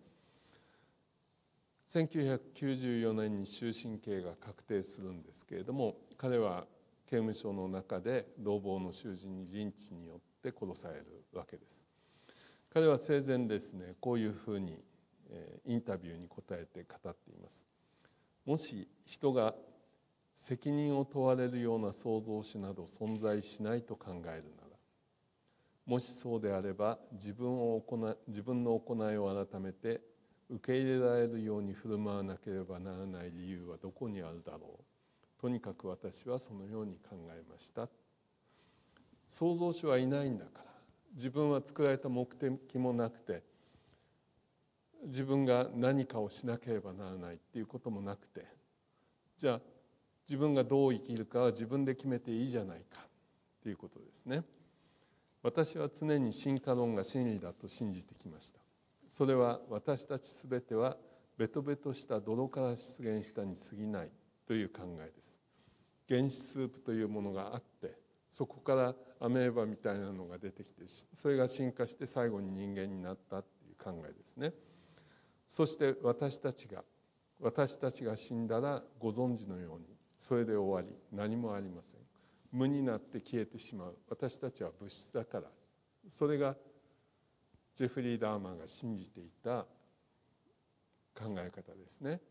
せんきゅうひゃくきゅうじゅうよねんに終身刑が確定するんですけれども、彼は刑務所の中で同房の囚人にリンチによって殺されるわけです。彼は生前ですね、こういうふうにインタビューに答えて語っています。もし人が責任を問われるような創造主など存在しないと考えるなら、もしそうであれば自分を行い自分の行いを改めて受け入れられるように振る舞わなければならない理由はどこにあるだろう。とにかく私はそのように考えました。創造主はいないんだから、自分は作られた目的もなくて、自分が何かをしなければならないっていうこともなくて、じゃあ自分がどう生きるかは自分で決めていいじゃないかっていうことですね。私は常に進化論が真理だと信じてきました。それは私たちすべてはベトベトした泥から出現したに過ぎないという考えです。原始スープというものがあって、そこからアメーバみたいなのが出てきて、それが進化して最後に人間になったっていう考えですね。そして私たちが私たちが死んだらご存知のようにそれで終わり、何もありません。無になって消えてしまう。私たちは物質だから。それがジェフリー・ダーマンが信じていた考え方ですね。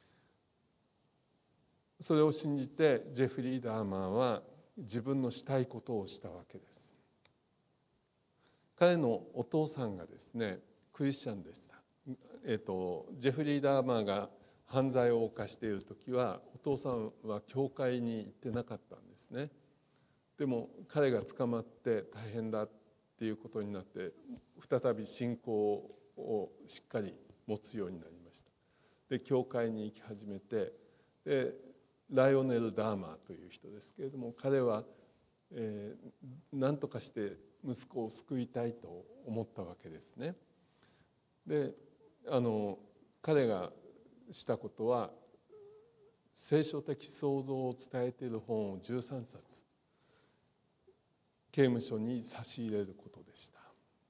それを信じてジェフリー・ダーマンは自分のしたいことをしたわけです。彼のお父さんがですね、クリスチャンでした。えっと、ジェフリー・ダーマンが犯罪を犯している時はお父さんは教会に行ってなかったんですね。でも彼が捕まって大変だっていうことになって再び信仰をしっかり持つようになりました。で教会に行き始めて、でライオネル・ダーマーという人ですけれども、彼は、えー、何とかして息子を救いたいと思ったわけですね。であの彼がしたことは聖書的創造を伝えている本をじゅうさんさつ刑務所に差し入れることでした。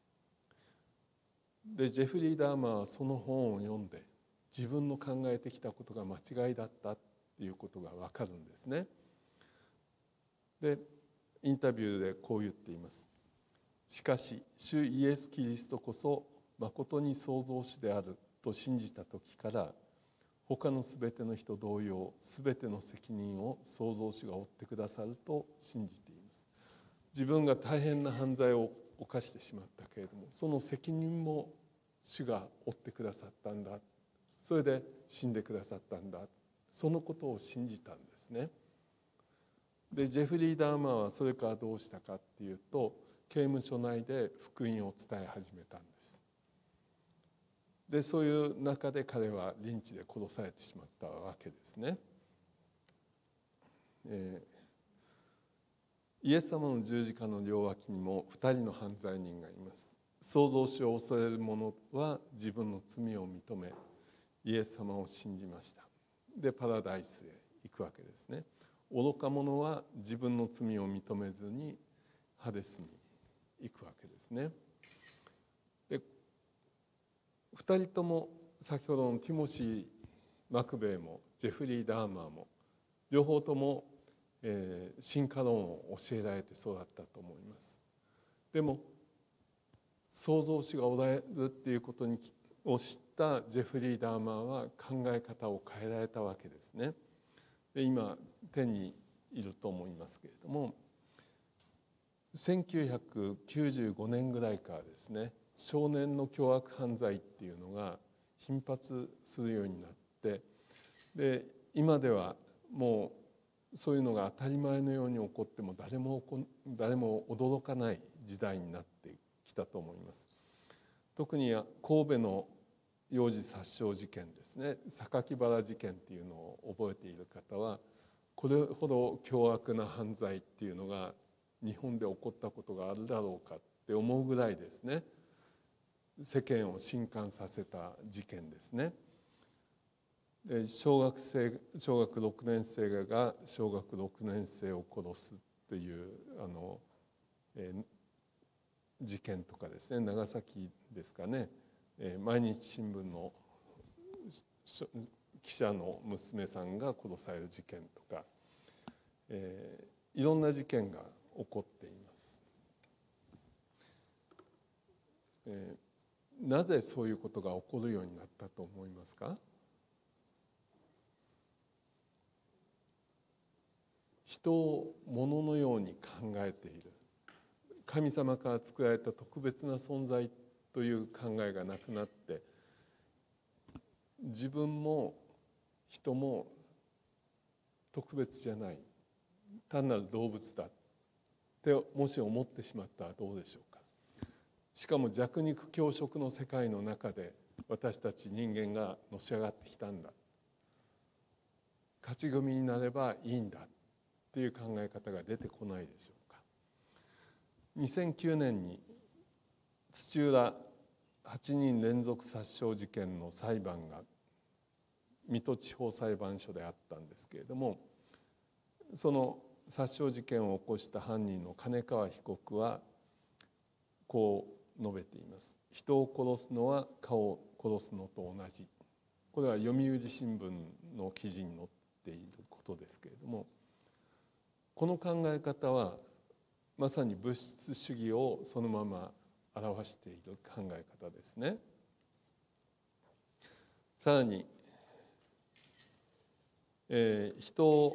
でジェフリー・ダーマーはその本を読んで自分の考えてきたことが間違いだったっていうことが分かるんですね。でインタビューでこう言っています。しかし主イエス・キリストこそまことに創造主であると信じた時から、他のすべての人同様すべての責任を創造主が負ってくださると信じています。自分が大変な犯罪を犯してしまったけれども、その責任も主が負ってくださったんだ、それで死んでくださったんだ、そのことを信じたんですね。でジェフリー・ダーマーはそれからどうしたかっていうと、刑務所内で福音を伝え始めたんです。でそういう中で彼はリンチで殺されてしまったわけですね。えー、イエス様の十字架の両脇にもふたりの犯罪人がいます。創造主を恐れる者は自分の罪を認めイエス様を信じました。でパラダイスへ行くわけですね。愚か者は自分の罪を認めずにハデスに行くわけですね。でふたりとも先ほどのティモシー・マクベイもジェフリー・ダーマーも両方とも、えー、進化論を教えられて育ったと思います。でも創造主がおられるっていうことにを知ったジェフリー・ダーマーは考え方を変えられたわけですね。で今天にいると思いますけれども、せんきゅうひゃくきゅうじゅうごねんぐらいからですね、少年の凶悪犯罪っていうのが頻発するようになって、で今ではもうそういうのが当たり前のように起こっても誰も誰も驚かない時代になってきたと思います。特に神戸の幼児殺傷事件ですね、榊原事件っていうのを覚えている方は、これほど凶悪な犯罪っていうのが日本で起こったことがあるだろうかって思うぐらいですね、世間を震撼させた事件ですね。で小学生小学ろくねん生が小学ろくねん生を殺すというあの、えー、事件とかですね、長崎ですかね、えー、毎日新聞の記者の娘さんが殺される事件とか、えー、いろんな事件が起こっています。えー、なぜそういうことが起こるようになったと思いますか？ 人を物のように考えている、神様から作られた特別な存在という考えがなくなって、自分も人も特別じゃない、単なる動物だってもし思ってしまったらどうでしょうか。しかも弱肉強食の世界の中で私たち人間がのし上がってきたんだ、勝ち組になればいいんだっていう考え方が出てこないでしょうか。にせんきゅうねんに土浦はちにん連続殺傷事件の裁判が水戸地方裁判所であったんですけれども、その殺傷事件を起こした犯人の金川被告はこう述べています。人を殺すのは顔を殺すのと同じ。これは読売新聞の記事に載っていることですけれども、この考え方はまさに物質主義をそのまま表している考え方ですね。さらに、えー、人を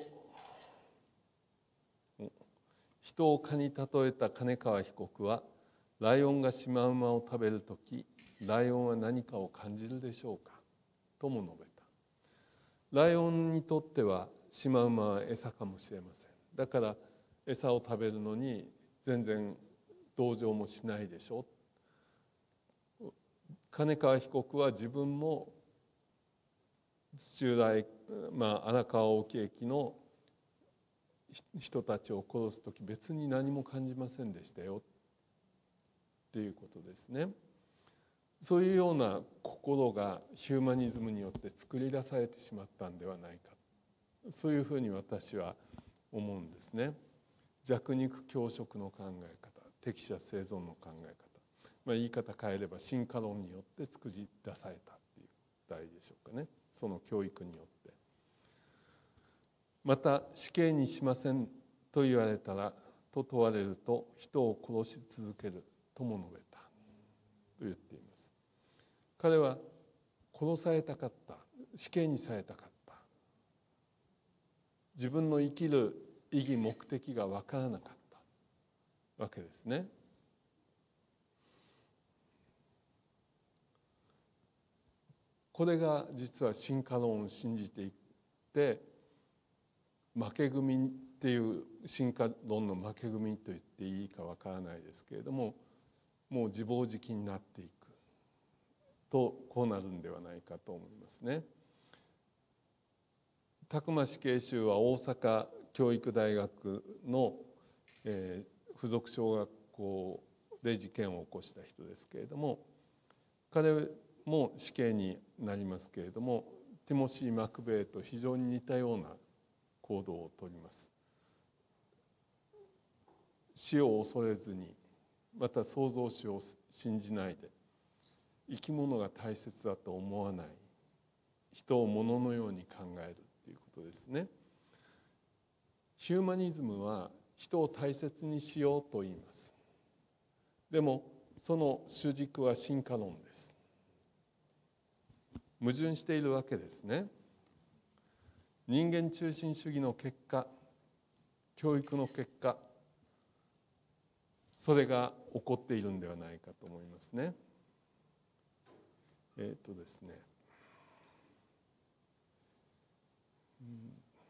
人を蚊に例えた金川被告は、ライオンがシマウマを食べるとき、ライオンは何かを感じるでしょうかとも述べた。ライオンにとってはシマウマは餌かもしれません。だから餌を食べるのに全然同情もしないでしょう。金川被告は自分も土浦、まあ、荒川沖駅の人たちを殺す時別に何も感じませんでしたよっていうことですね。そういうような心がヒューマニズムによって作り出されてしまったんではないか、そういうふうに私は思うんですね。弱肉強食の考え方、適者生存の考え方、まあ、言い方変えれば進化論によって作り出されたっていう答えでしょうかね。その教育によって。また死刑にしませんと言われたらと問われると、人を殺し続けるとも述べたと言っています。彼は殺されたかった、死刑にされたかった、自分の生きる意義目的が分からなかったわけですね。これが実は進化論を信じていって、負け組っていう進化論の負け組と言っていいかわからないですけれども、もう自暴自棄になっていくとこうなるんではないかと思いますね。宅間死刑囚は大阪教育大学の、えー、附属小学校で事件を起こした人ですけれども、彼も死刑になりますけれども、ティモシー・マクベイと非常に似たような行動をとります。死を恐れずに、また創造主を信じないで、生き物が大切だと思わない、人を物のように考えるということですね。ヒューマニズムは人を大切にしようと言います。でもその主軸は進化論です。矛盾しているわけですね。人間中心主義の結果、教育の結果、それが起こっているんではないかと思いますね。えっとですね、うん、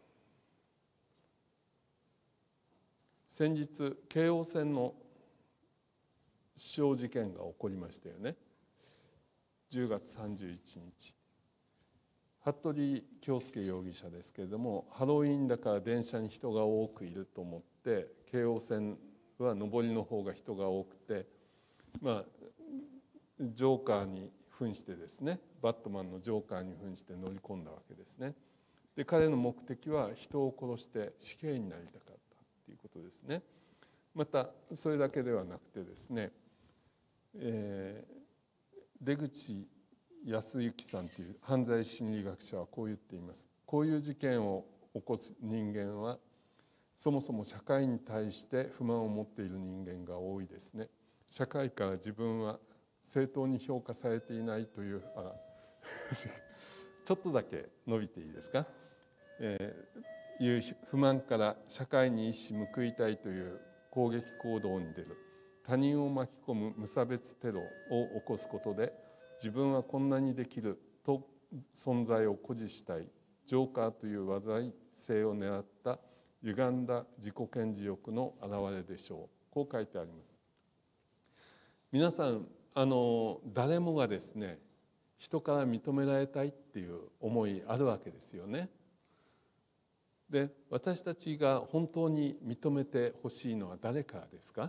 先日京王線の死傷事件が起こりましたよね。じゅうがつさんじゅういちにち、服部恭介容疑者ですけれども、ハロウィーンだから電車に人が多くいると思って京王線は上りの方が人が多くて、まあジョーカーに扮してですね、バットマンのジョーカーに扮して乗り込んだわけですね。で彼の目的は人を殺して死刑になりたかったということですね。またそれだけではなくてですね、えー、出口康之さんという犯罪心理学者はこう言っています。こういう事件を起こす人間はそもそも社会に対して不満を持っている人間が多いですね。社会から自分は正当に評価されていないという、あちょっとだけ伸びていいですか、えいう不満から社会に一矢報いたいという攻撃行動に出る。他人を巻き込む無差別テロを起こすことで、自分はこんなにできると存在を誇示したいジョーカーという話題性を狙った歪んだ自己顕示欲の表れでしょう。こう書いてあります。皆さん、あの誰もがですね、人から認められたいっていう思いあるわけですよね。で、私たちが本当に認めてほしいのは誰からですか？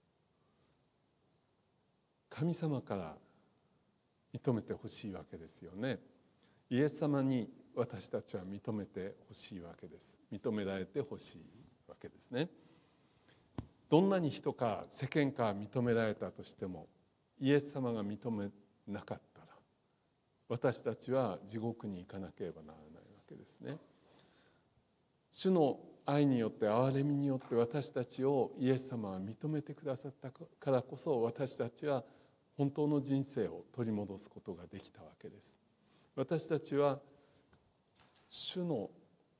神様から認めてほしいわけですよね。イエス様に私たちは認めてほしいわけです。認められてほしいわけですね。どんなに人か世間から認められたとしても、イエス様が認めなかったら、私たちは地獄に行かなければならないわけですね。主の愛によって、憐れみによって私たちをイエス様は認めてくださったからこそ、私たちは本当の人生を取り戻すことができたわけです。私たちは主の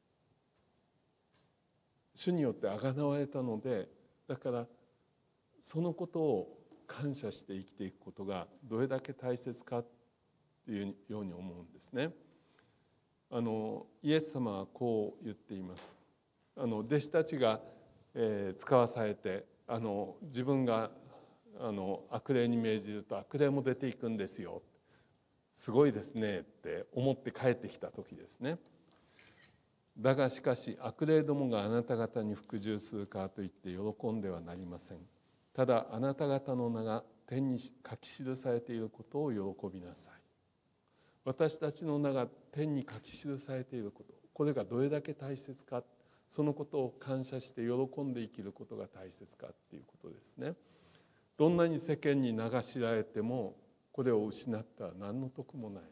主によってあがなわれたので、だからそのことを感謝して生きていくことがどれだけ大切かというように思うんですね。あのイエス様はこう言っています。あの弟子たちが、えー、使わされて、あの自分があの悪霊に命じると悪霊も出ていくんですよ、すごいですねって思って帰ってきた時ですね。だがしかし悪霊どもがあなた方に服従するからといって喜んではなりません。ただあなた方の名が天に書き記されていることを喜びなさい。私たちの名が天に書き記されていること、これがどれだけ大切か、そのことを感謝して喜んで生きることが大切かっていうことですね。どんなに世間に流しられてもこれを失ったら何の得もない。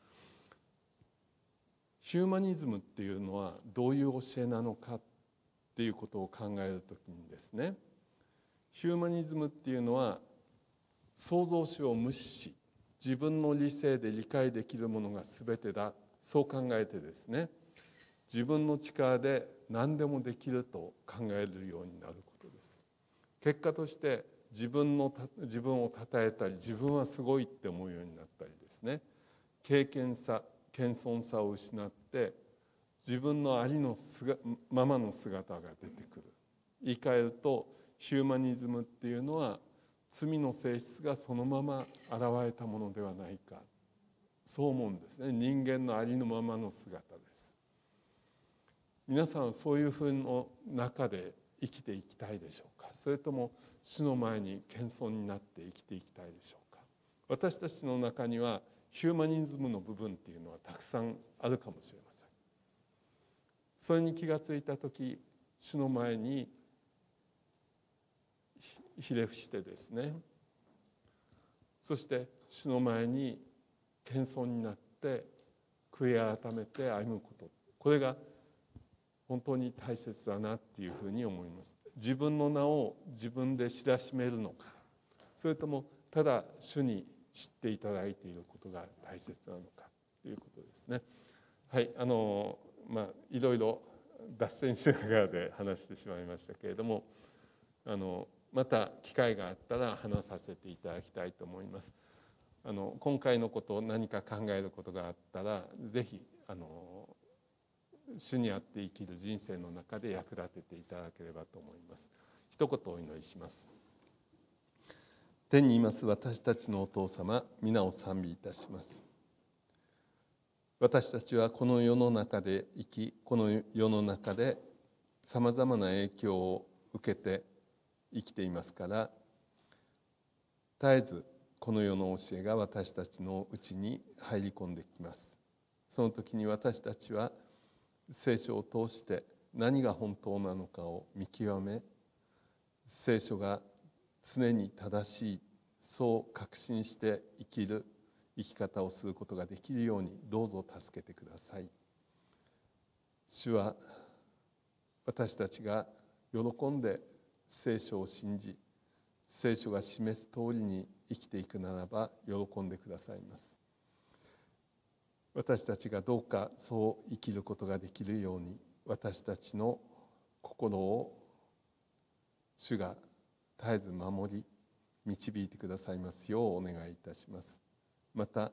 ヒューマニズムっていうのはどういう教えなのかっていうことを考えるときにですね、ヒューマニズムっていうのは創造主を無視し、自分の理性で理解できるものが全てだ、そう考えてですね、自分の力で何でもできると考えるようになることです。結果として自分の自分を称えたり、自分はすごいって思うようになったりですね、経験さ謙遜さを失って自分のありのままの姿が出てくる。言い換えるとヒューマニズムっていうのは罪の性質がそのまま現れたものではないか、そう思うんですね。人間のありのままの姿です。皆さんはそういうふうの中で生きていきたいでしょうか、それとも主の前に謙遜になって生きていきたいでしょうか。私たちの中にはヒューマニズムの部分っていうのはたくさんあるかもしれません。それに気がついた時、主の前にひれ伏してですね、そして主の前に謙遜になって悔い改めて歩むこと、これが本当に大切だなっていうふうに思います。自分の名を自分で知らしめるのか、それともただ主に知っていただいていることが大切なのかということですね。はい、あのまあいろいろ脱線しながらで話してしまいましたけれども、あのまた機会があったら話させていただきたいと思います。あの今回のことを何か考えることがあったら、ぜひあの主にあって生きる人生の中で役立てていただければと思います。一言お祈りします。天にいます私たちのお父様、皆を賛美いたします。私たちはこの世の中で生き、この世の中でさまざまな影響を受けて生きていますから、絶えずこの世の教えが私たちのうちに入り込んできます。その時に私たちは聖書を通して何が本当なのかを見極め、聖書が常に正しい、そう確信して生きる生き方をすることができるようにどうぞ助けてください。主は私たちが喜んで聖書を信じ、聖書が示す通りに生きていくならば喜んでくださいます。私たちがどうかそう生きることができるように私たちの心を主が絶えず守り導いてくださいますようお願いいたします。また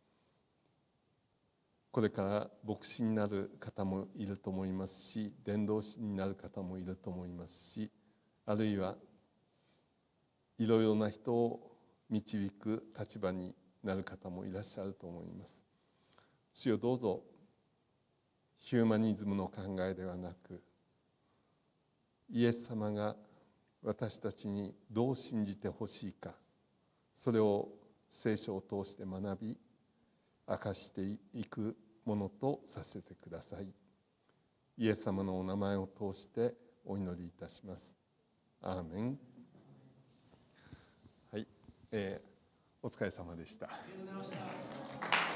これから牧師になる方もいると思いますし、伝道師になる方もいると思いますし、あるいはいろいろな人を導く立場になる方もいらっしゃると思います。主よ、どうぞヒューマニズムの考えではなく、イエス様が私たちにどう信じてほしいか、それを聖書を通して学び明かしていくものとさせてください。イエス様のお名前を通してお祈りいたします。アーメン。はい、えー、お疲れ様でした。